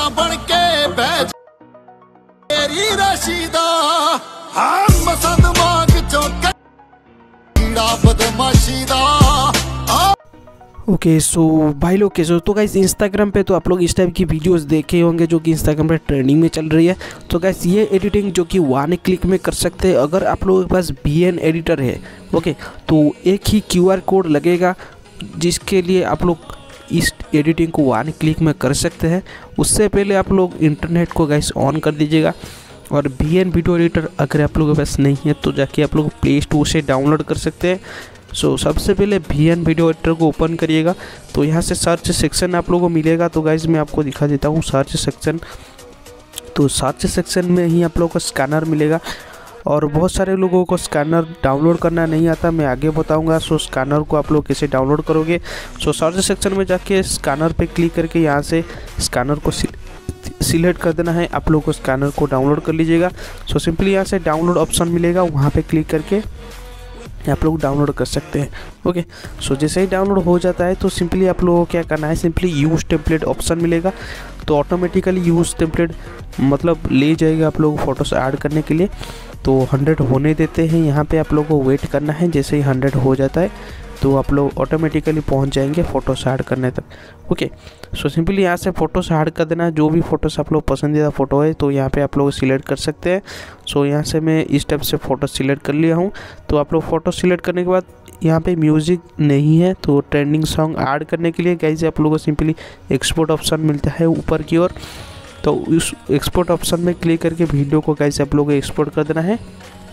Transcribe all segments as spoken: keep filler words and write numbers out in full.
बन के बैठ तेरी रशीदा हम मसद मांग चौक कीड़ा बदमाशी दा। ओके सो भाई लोग कैसे हो? तो गाइस इंस्टाग्राम पे तो आप लोग इस टाइप की वीडियोस देखे होंगे जो कि इंस्टाग्राम पे ट्रेंडिंग में चल रही है। तो गाइस ये एडिटिंग जो कि वन क्लिक में कर सकते हैं अगर आप लोगों के पास वी एन एडिटर है। ओके तो एक ही क्यू आर कोड लगेगा जिसके लिए आप लोग इस एडिटिंग को वन क्लिक में कर सकते हैं। उससे पहले आप लोग इंटरनेट को गाइस ऑन कर दीजिएगा और वी एन वीडियो एडिटर अगर आप लोगों के पास नहीं है तो जाके आप लोग प्ले स्टोर से डाउनलोड कर सकते हैं। सो so, सबसे पहले वी एन वीडियो एडिटर को ओपन करिएगा तो यहाँ से सर्च सेक्शन आप लोगों को मिलेगा। तो गाइज मैं आपको दिखा देता हूँ सर्च सेक्शन। तो सर्च सेक्शन में ही आप लोगों को स्कैनर मिलेगा और बहुत सारे लोगों को स्कैनर डाउनलोड करना नहीं आता, मैं आगे बताऊंगा। सो स्कैनर को आप लोग कैसे डाउनलोड करोगे। सो सर्च सेक्शन में जाके स्कैनर पे क्लिक करके यहाँ से स्कैनर को सिलेक्ट कर देना है। आप लोग को स्कैनर को डाउनलोड कर लीजिएगा। सो सिंपली यहाँ से डाउनलोड ऑप्शन मिलेगा, वहाँ पे क्लिक करके आप लोग डाउनलोड कर सकते हैं। ओके सो जैसे ही डाउनलोड हो जाता है तो सिंपली आप लोगों को क्या करना है, सिंपली यूज़ टेम्पलेट ऑप्शन मिलेगा तो ऑटोमेटिकली यूज़ टेम्पलेट मतलब ले जाएगा आप लोग फोटोस ऐड करने के लिए। तो हंड्रेड होने देते हैं, यहाँ पे आप लोगों को वेट करना है। जैसे ही हंड्रेड हो जाता है तो आप लोग ऑटोमेटिकली पहुंच जाएंगे फ़ोटोस ऐड करने तक। ओके सो सिंपली यहाँ से फ़ोटोस ऐड कर देना, जो भी फ़ोटोस आप लोग पसंदीदा फ़ोटो है तो यहाँ पे आप लोग सिलेक्ट कर सकते हैं। सो यहाँ से मैं इस टाइप से फ़ोटो सिलेक्ट कर लिया हूँ। तो आप लोग फ़ोटो सिलेक्ट करने के बाद यहाँ पे म्यूज़िक नहीं है तो ट्रेंडिंग सॉन्ग ऐड करने के लिए गाइस आप लोगों को सिंपली एक्सपोर्ट ऑप्शन मिलता है ऊपर की ओर। तो उस एक्सपोर्ट ऑप्शन में क्लिक करके वीडियो को गाइस आप लोगों को एक्सपोर्ट कर देना है।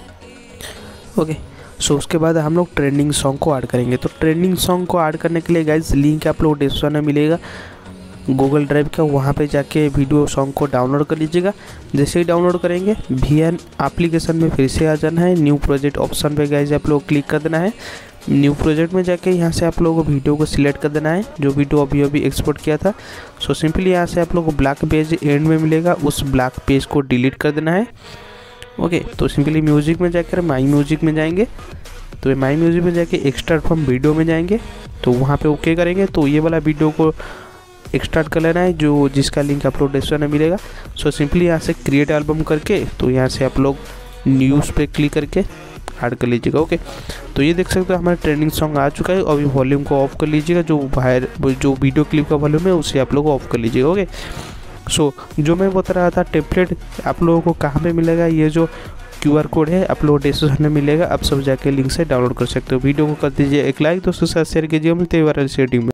ओके सो so, उसके बाद हम लोग ट्रेंडिंग सॉन्ग को ऐड करेंगे। तो ट्रेंडिंग सॉन्ग को ऐड करने के लिए गाइस लिंक आप लोग डिस्क्रिप्शन में मिलेगा गूगल ड्राइव का, वहाँ पे जाके वीडियो सॉन्ग को डाउनलोड कर लीजिएगा। जैसे ही डाउनलोड करेंगे वी एन एप्लीकेशन में फिर से आ जाना है, न्यू प्रोजेक्ट ऑप्शन पे गाइस आप लोग क्लिक कर देना है। न्यू प्रोजेक्ट में जाके यहाँ से आप लोगों को वीडियो को सिलेक्ट कर देना है जो वीडियो अभी अभी एक्सपोर्ट किया था। सो सिंपली यहाँ से आप लोगों को ब्लैक पेज एंड में मिलेगा, उस ब्लैक पेज को डिलीट कर देना है। ओके तो सिंपली म्यूज़िक में जाकर माई म्यूज़िक में जाएंगे, तो माई म्यूज़िक में जाके एक्सट्रैक्ट फ्रॉम वीडियो में जाएंगे तो वहाँ पे ओके करेंगे। तो ये वाला वीडियो को एक्सट्रैक्ट कर लेना है जो जिसका लिंक आप लोग डिस्क्रिप्शन में मिलेगा। सो सिंपली यहाँ से क्रिएट एल्बम करके तो यहाँ से आप लोग न्यूज़ पे क्लिक करके ऐड कर लीजिएगा। ओके तो ये देख सकते हो हमारा ट्रेंडिंग सॉन्ग आ चुका है। अभी वॉल्यूम को ऑफ कर लीजिएगा, जो बाहर जो वीडियो क्लिप का वॉल्यूम है उसे आप लोग ऑफ कर लीजिएगा। ओके सो so, जो मैं बता रहा था टेम्पलेट आप लोगों को कहाँ पे मिलेगा, ये जो क्यू आर कोड है आप लोग डिस्क्रिप्शन में मिलेगा, आप सब जाके लिंक से डाउनलोड कर सकते हो। वीडियो को कर दीजिए एक लाइक, दोस्तों के साथ शेयर कीजिए। मिलते हैं टीम में।